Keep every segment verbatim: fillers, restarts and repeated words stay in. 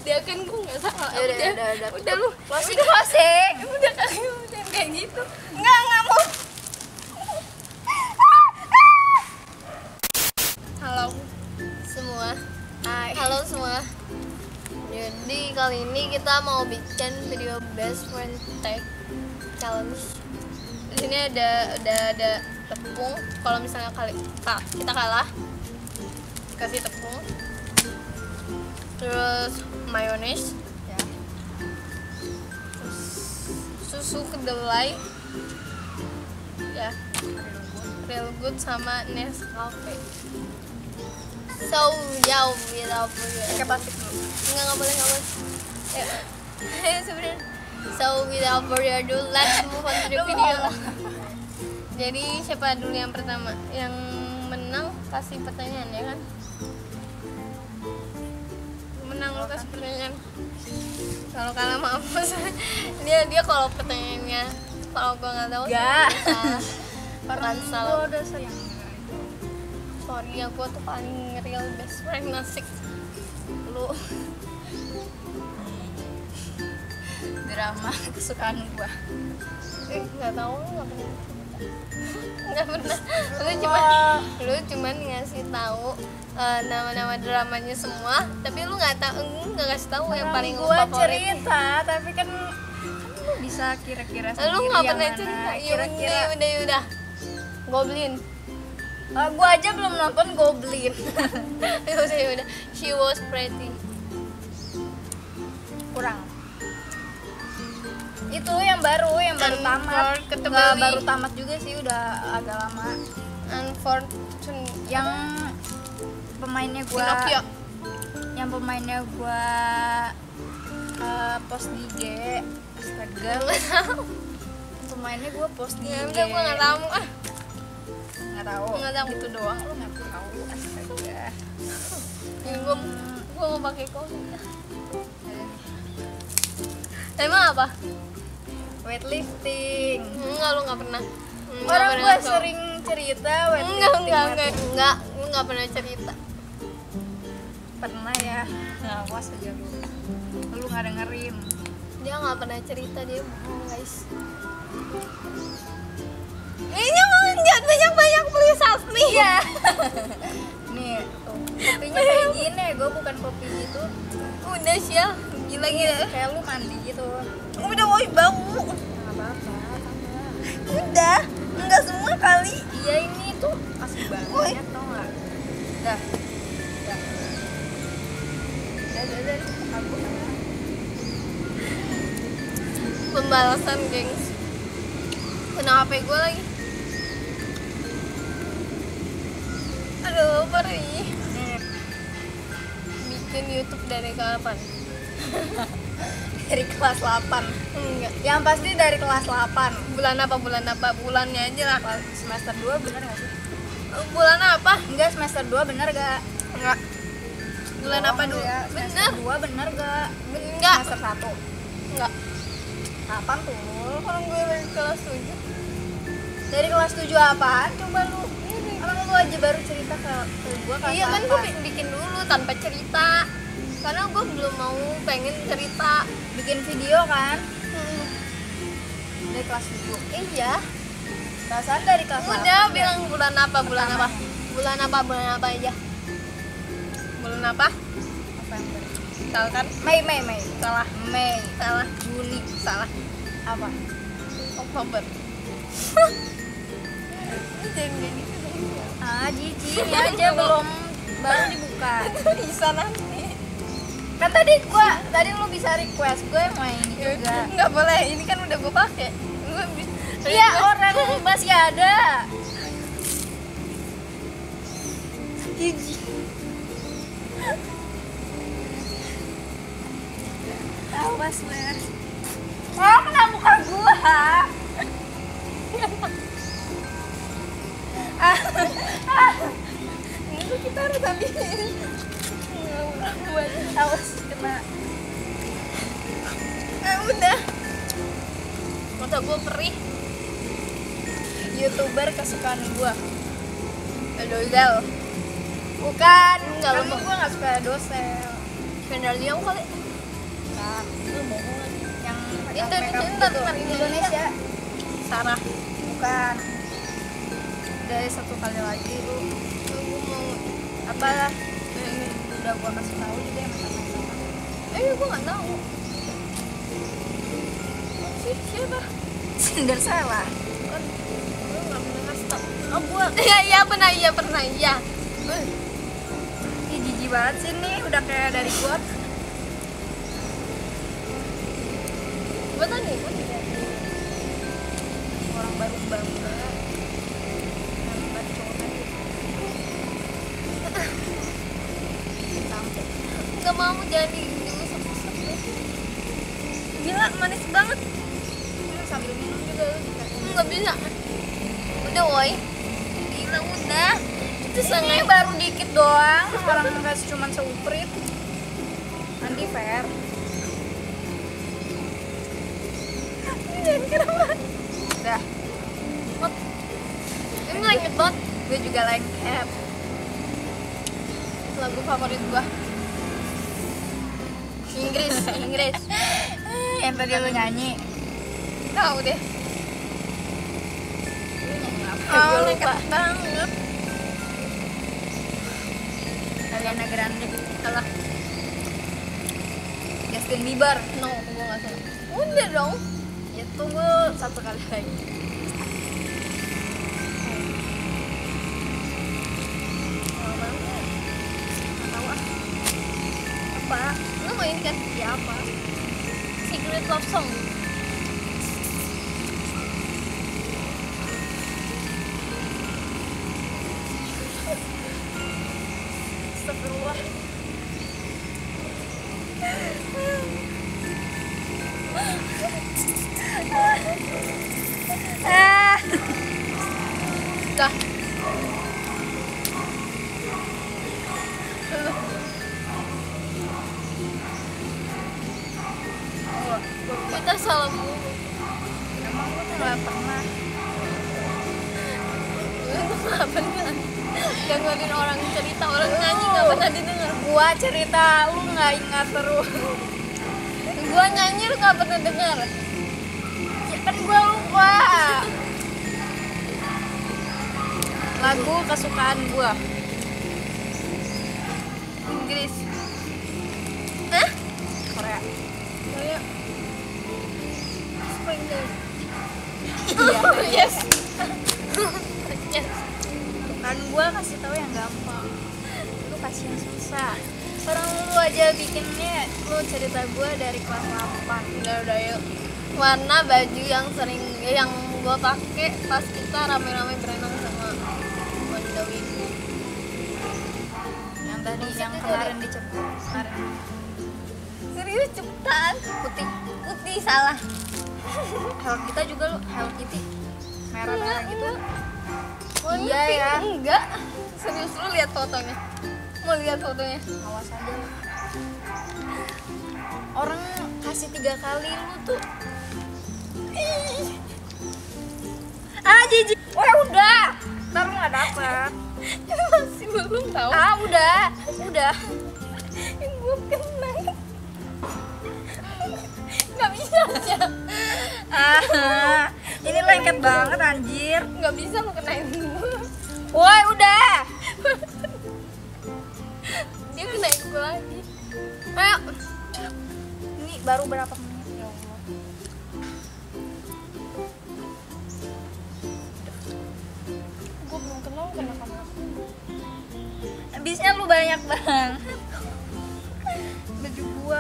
Udah kan gue nggak salah. Ya udah, Udah, udah, udah. udah lu. Closing, closing. Udah kali udah kayak gitu. Enggak, enggak mau. Halo semua. Hai. Halo semua. Jadi kali ini kita mau bikin video best friend tag challenge. Di sini ada ada ada tepung. Kalau misalnya kali kak, kita kalah, kasih tepung. Terus mayones, Ya. terus susu kedelai, ya, real good sama Nescafe. So jauh without further Pakai plastik dulu. Enggak, nggak boleh, nggak boleh. Ayo, sebenarnya. So without further ado, let's move on to the video. Jadi siapa dulu yang pertama? Yang menang kasih pertanyaan ya kan? Menang lo kasih pertanyaan. Kalau kalah maaf dia dia kalau pertanyaannya kalau gua nggak tahu Nggak. salah. Karena Bukan salah. gua udah sayang. Sorry ya, gua tuh paling real best friend nasik lu. Drama kesukaan gua. Eh, nggak tahu, nggak pernah nggak pernah lu cuma lu cuman ngasih tahu uh, nama-nama dramanya semua, tapi lu nggak tahu, nggak kasih tahu yang paling gua favorit. cerita, tapi kan kan lu bisa kira-kira sendiri. Lu nggak yang pernah mana. cerita. Ya Kira-kira. udah udah udah Goblin. Uh, gua aja belum nonton Goblin. Ya udah ya udah She Was Pretty. Kurang. Itu yang baru, yang baru tamat. Unforgettable. Nggak baru tamat juga sih, udah agak lama. Unfortunate. Yang pemainnya gua Pinocchio. yang pemainnya gua uh, post di I G. Astaga. Pemainnya gua post di Ya I G. udah gua nggak tahu ah. Nggak tahu. Nggak tahu. Itu doang lu nggak tahu. Astaga. Ya, gua gua mau pakai kopi. Emang apa? Weightlifting. Enggak, lu nggak pernah. Nggak Orang pernah gua tahu. sering cerita weightlifting. Enggak, enggak, enggak, weightlifting. enggak, lu nggak pernah cerita. Pernah ya. Nah, awas aja lu. Lu nggak dengerin. Dia nggak pernah cerita, dia bohong guys. Ini mau jangan banyak-banyak, please help me. Iya. Nih, tuh. Kopinya kayak gini, gua bukan kopi gitu. Udah Syah, gila gila. Kayak lu mandi gitu. Udah woi bau. Nggak apa-apa, tambah. Udah, enggak semua kali. Iya, ini tuh asli Woi. banget, tau nggak? Dah. Dah. Dah, dah, dah. Aku Pembalasan gengs. Kena H P gue lagi. Aduh, perih. nih, Bikin YouTube dari kapan? dari kelas delapan. Enggak. Yang pasti dari kelas delapan. Bulan apa? Bulan apa? Bulannya aja lah. Semester dua bener gak sih? Bulan apa? Enggak, semester dua bener gak? Enggak. Bulan apa dulu? Ya, Bener. semester dua bener gak? Enggak. Semester satu. Enggak. Kapan tuh? Orang gue dari kelas tujuh. Dari kelas tujuh apaan? Coba lu. Orang lu aja baru cerita ke, ke gua kelas Iya kan gue delapan. bikin dulu tanpa cerita. Karena gue belum mau pengen cerita. Bikin video kan? Hmm. Dari kelas tujuh. Iya. Perasaan dari kelas Udah delapan. bilang bulan apa? Bulan apa? Bulan apa? Bulan apa aja? Bulan apa? November. Salah kan? Mei, Mei, Mei. Salah. Mei. Salah. Juni. Salah. Apa? Oktober. Ini jangan kayak gitu. Ah, Cici, ini aja belum baru dibuka. Bisa nanti. Kan tadi gua, tadi lu bisa request gue mau ini juga. Nggak boleh. Ini kan udah gue pakai. Gue bi- Iya, orang masih ada. Gigi. Awas, Mas. Oh, kena muka gua. Ah. Ah. Ini tuh kita harus ambil. Buat Awas kena. eh, udah. Mata gue perih. YouTuber kesukaan gua. Dosel. Bukan, Enggak, kan lu- gua nggak suka dosel. Vendor Liang kali. bukan. Lu bohong lagi. Yang Itu, makeup makeup itu, ntar, gitu. ntar, ini Indonesia. Sarah. Bukan. Dari satu kali lagi lu Gue mau apa? Udah gua kasih tahu juga ya makeup makeup. eh gue nggak tahu sih siapa Cinder salah. kan gue nggak pernah kasih tau. Oh gue iya iya pernah iya pernah iya. Eh, Ih jijik banget sih nih, udah kayak dari gua. gue tadi gue tidak Orang baru banget. Nampak cowok tadi. Sampai. nggak mau jadi diusap-usap deh. Gila manis banget. Ini sambil minum juga lu dikasih. Nggak bisa. Udah woi. Gila udah. Itu Ini sangat baru dikit doang, orang kasih cuman seuprit. Nanti fair. jangan kenapa. Udah, Ini lengket banget. gue juga lengket. Lagu favorit gua. Inggris, Inggris. Yang tadi lu nyanyi. Tahu deh. Lu nyanyi apa? Oh, Gue lupa. lengket banget. Ariana Grande. Alah, Justin Bieber. no, gua nggak suka. Udah dong. Ya tunggu satu kali lagi. Nggak tahu ah. Apa? Lu mau ini kan? Ya apa? Secret Love Song. Astagfirullah. Ah. Dah. Kita salah mulu. Emang lu tuh nggak pernah. Lu tuh nggak pernah dengerin orang cerita orang nyanyi nggak pernah didengar. Gua cerita lu nggak ingat terus. Gua nyanyi lu nggak pernah dengar. Ya kan gua lupa. Lagu kesukaan gua. Inggris. Hah? Korea. Kayak Spring Day. Iya. Yes. Yes. Kan gua kasih tahu yang gampang. Lu kasih yang susah. Orang lu aja bikinnya, lu cerita gua dari kelas delapan. Udah udah yuk. Warna baju yang sering yang gua pakai pas kita rame-rame berenang sama Wanda Windy. Yang tadi yang Maksudnya kemarin dari- diceput kemarin. Serius cepetan. Putih. Putih salah. Hello kita juga lu, Hello Kitty. Merah-merah gitu. Warna Iya pink. ya. Enggak. Serius lu lihat fotonya. Mau lihat fotonya? Awas aja lu. Orang kasih tiga kali lu tuh. Ih. Ah jijik. Wah udah. Ntar lu nggak dapet. Itu masih belum tahu. Ah udah, udah. Yang gua kenang. Nggak bisa aja. Ah, ini lengket banget anjir. Nggak bisa lu kenain gua. Woi udah. Dia kenain gua lagi. Ayo. Ini baru berapa menit ya Allah. Gua belum kenal kena kamera. Habisnya lu banyak banget. Baju gua.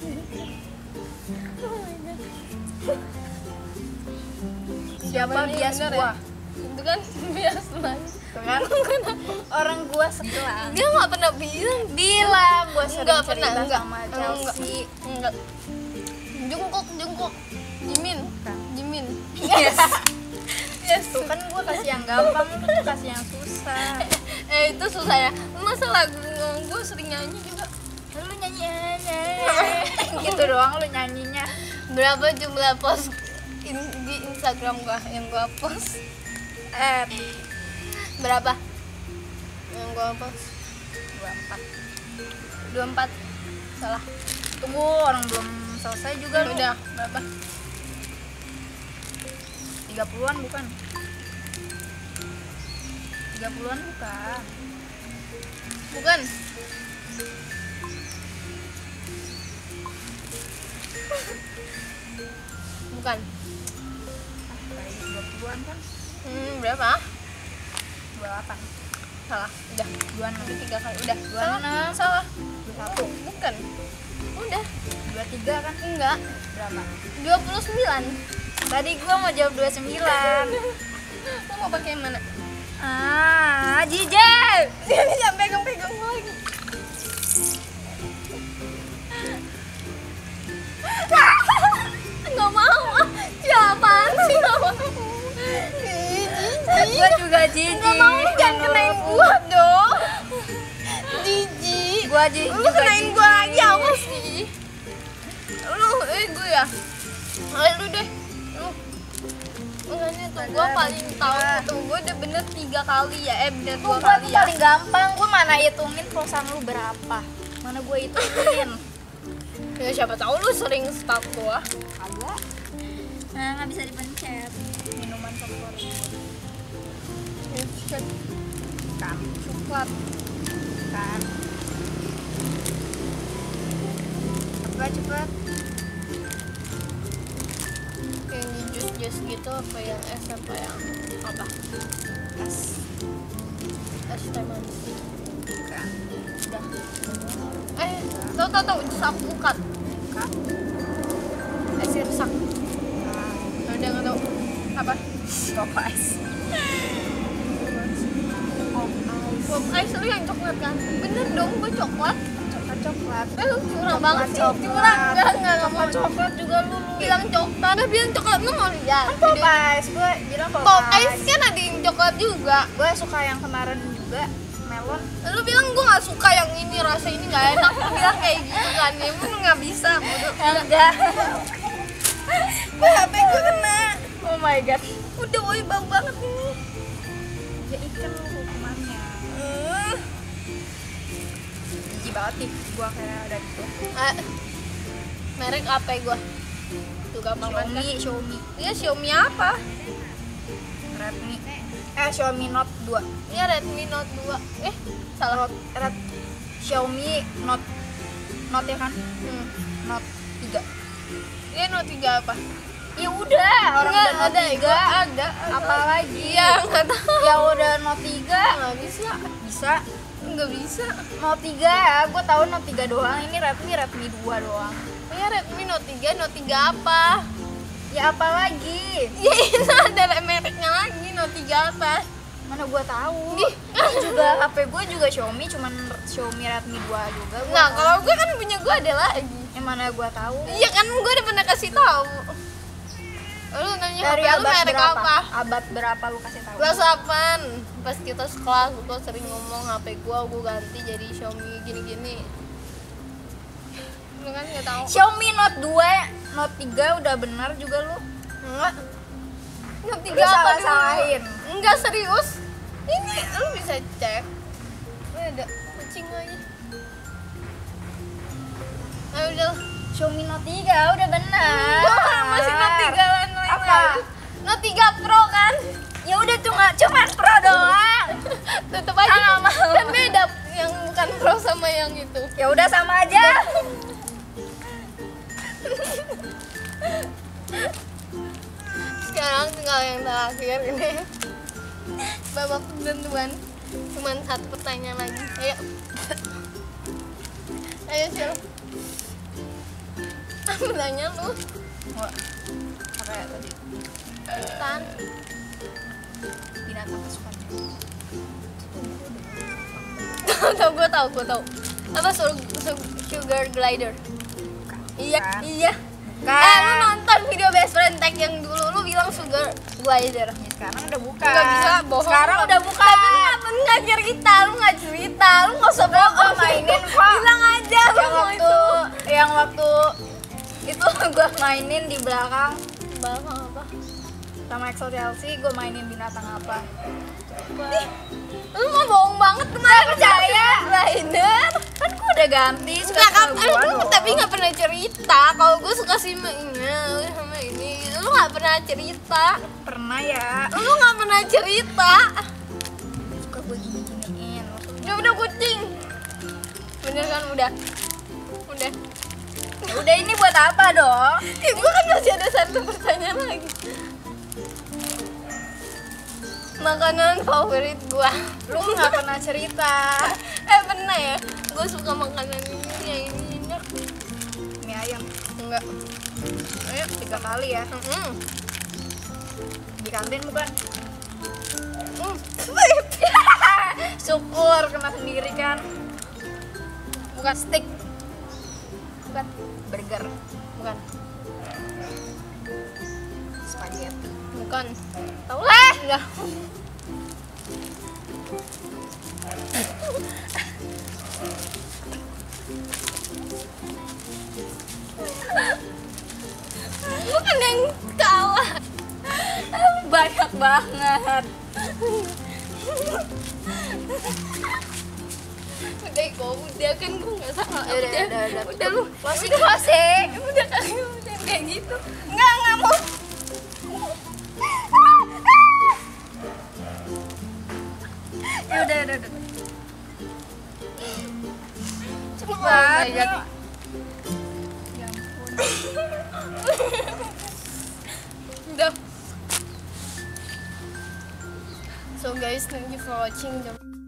Siapa Ini bias bener gua? ya? Itu kan bias lagi. Tuh kan? Orang gua segelang. Dia nggak pernah bilang. Bilang gua sering Enggak pernah, cerita enggak. sama Enggak. Chelsea. Enggak. Jungkook, Jungkook. Jimin. Bukan. Jimin. Yes. Yes. Tuh kan gua kasih yang gampang, lu tuh kasih yang susah. Eh itu susah ya. Masa lagu gue sering nyanyi juga. Lu nyanyi aja. Gitu doang lu nyanyinya. Berapa jumlah post in- di Instagram gua yang gua post? Eh, Berapa? Yang gua post dua puluh empat. dua puluh empat. Salah. Tunggu orang belum selesai juga lu. Udah, berapa? tiga puluhan bukan? tiga puluhan bukan. Bukan. Bukan. Ah, kayak dua puluhan kan? Hmm, berapa? dua puluh delapan. Salah. Udah. dua puluh enam. Udah tiga kali. Udah. dua puluh Salah. enam. Salah. dua puluh satu. Bukan. Udah. dua puluh tiga kan? Enggak. Berapa? dua puluh sembilan. Tadi gua mau jawab dua puluh sembilan. Lo mau pakai yang mana? Ah, jijik. Dia bisa pegang-pegang lagi. Nggak mau. Siapaan sih nggak mau? Jijik. Gua juga jijik. Nggak mau, jangan kenain gua dong. Jijik. Gua jijik. Lu kenain gua lagi apa sih? Lu, eh gue ya. Ayo lu deh. Lu. Makanya tuh gua Ada, paling tahu ada. tuh gua udah bener tiga kali ya. Eh bener Tuh dua gua kali tuh ya. paling gampang. Gua mana hitungin perusahaan lu berapa? Mana gua hitungin? Ya siapa tahu lu sering stalk gua. Agak. Nah, nggak bisa dipencet. Minuman favorit kan? Coklat. Kan? Apa cepet? Yang di jus-jus gitu apa yang es apa yang apa? Es. Es teh manis. Kan? Udah. Eh, tau tau tau jus alpukat. Kan? Es sirsak. Kan? Udah nggak tau apa? Pop ice. Pop ice. Pop ice lu yang coklat kan? Bener dong, gua coklat. Coklat coklat. Eh lu curang Coklat, banget sih, coklat. curang. Enggak, enggak, enggak mau Coklat coklat juga lu. Lu bilang coklat, udah bilang coklat, lu mau lihat? Kan pop ice. Gua bilang pop, Pop ice kan ada yang coklat juga. Gue suka yang kemarin juga melon. Lu bilang gua nggak suka yang ini, rasa ini nggak enak. Lu bilang kayak gitu kan, ya emang lu nggak bisa. Bodoh. Enggak. H P gua kena. Oh my god. Udah woi bau banget ini. Ya ikan lu hukumannya. Hmm. Jijik banget nih gua kayak ada gitu. Ah, merek apa ya gua? Tuh gampang banget kan? Xiaomi, Xiaomi, Iya Xiaomi apa? Redmi. Eh Xiaomi Note dua. Iya Redmi Note dua. Eh, salah. Note Red Xiaomi Note Note ya kan? Hmm. Note tiga. Iya Note tiga apa? Ya udah, orang Enggak, udah Note ada, tiga. ada, ada. Apalagi? Iya, enggak tahu. Ya udah Note tiga. Enggak bisa. Bisa. Enggak bisa. Note tiga ya, gue tahu Note tiga doang. Ini Redmi Redmi dua doang. Iya Redmi Note tiga, Note tiga apa? Ya apalagi? Ya itu ada mereknya lagi, Note tiga apa? Mana gue tahu. Ih. Ini juga H P gue juga Xiaomi, cuman Xiaomi Redmi dua juga. Gua Nah, tahu. kalau gue kan punya gue ada lagi. yang mana gue tahu. Iya kan, gue udah pernah kasih tahu. Lu nanya Dari H P lu abad merek berapa? apa? Abad berapa lu kasih tahu? Kelas delapan. Pas kita sekolah, gue sering ngomong H P gue, gue ganti jadi Xiaomi gini-gini. Lu kan nggak tahu. Xiaomi Note dua, Note tiga udah benar juga lu. Enggak. Note Lu tiga apa dulu? salah-salahin. Enggak serius. Ini lu bisa cek. Ini ada kucing lagi. Ayo udah. Xiaomi Note tiga udah benar. Enggak, masih Note tiga lain lain. Apa? Note tiga Pro kan? Ya udah cuma cuma Pro doang. Tetep aja. Ah, nggak mau. Kan beda yang bukan Pro sama yang itu. Ya udah sama aja. Sekarang tinggal yang terakhir ini. Babak penentuan. Cuman satu pertanyaan lagi. Ayo. Ayo Sil. Apa nanya lu? Wah, apa ya tadi? Hutan. Binatang kesukaan. Tahu tahu gue tahu gue tahu. Apa sur- su- sugar glider? Iya Bukan. iya. Bukan. Eh lu nonton video best friend tag yang dulu lu bilang sugar glider. Ya, sekarang udah bukan. Nggak bisa bohong. Sekarang lu. udah bukan. Tapi lu nggak nggak cerita, lu nggak cerita, lu nggak usah Udah, gua bohong. mainin kok. Bilang aja lu yang mau waktu itu. yang waktu itu gua mainin di belakang Bapak apa? Sama Excel Chelsea gue mainin binatang apa? Ih, lu mah bohong banget kemarin. Percaya? Rider. Kan gue udah ganti. Suka Nggak, sama kan, gua lu dong. tapi nggak pernah cerita kalau gue suka sama ini sama ini. Lu nggak pernah cerita. Pernah ya. Lu nggak pernah cerita. Suka gue gini-giniin. Ya udah kucing. Bener kan udah. Udah. Ya udah ini buat apa dong? Ya, gue kan masih ada satu pertanyaan lagi. Makanan favorit gua. Lu nggak pernah cerita. Eh pernah ya? Gue suka makanan ini, yang ini enak. Mie ayam. Enggak. Ayo tiga kali ya. Mm-mm. Di kantin bukan? Mm. Syukur kena sendiri kan. Bukan steak. Bukan burger. Bukan. Spaghetti. Bukan. Tahu lah. Enggak. Bukan yang kalah. Banyak banget. Udah kok, udah kan gue nggak salah. Ya udah, udah, udah. Udah lu. Closing, Udah, closing. Udah kali, udah kayak gitu. Enggak, enggak mau. Ya udah, udah, udah. Cepet Oh my banget. God. Ya ampun. Udah. So guys, thank you for watching.